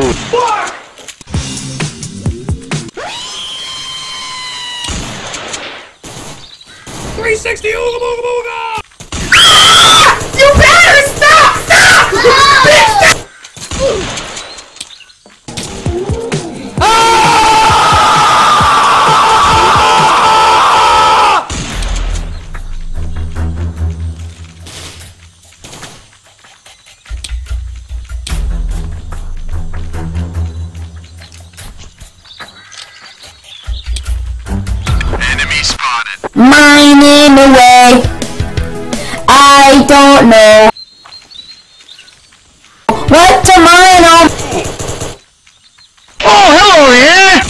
Fuck! $360 ooga booga booga! Ah! You better stop! Stop! Bitch, stop! Mining away. I don't know what to mine on. Oh, hello, yeah!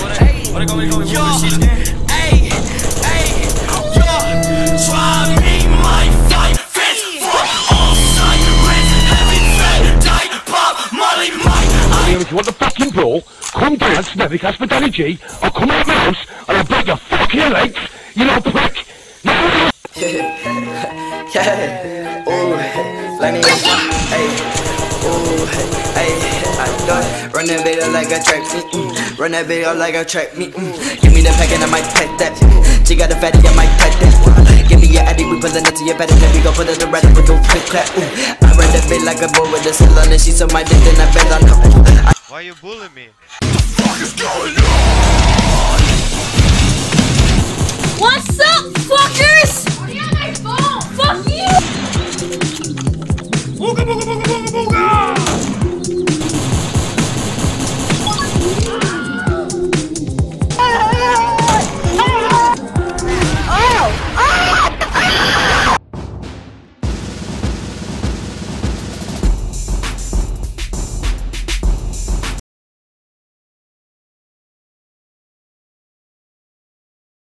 If you want the fucking brawl, come down, Snevic, ask for Danny G, I'll come out of my house and I'll break your fucking legs, you little prick! Yeah, ooh, let me, hey, ooh, hey, I don't run that bitch like a track meet, run that bitch like a track meet, give me the pack and I might pack that, she got a fatty, I might pack that, give me your addy, we put it to your bed and then we go put it to red with no quick clap, I run that bitch like a bull with a cylinder, and she's on my dick, then I bet on her. Why you bullying me? What the fuck is going on? What's up, fucker?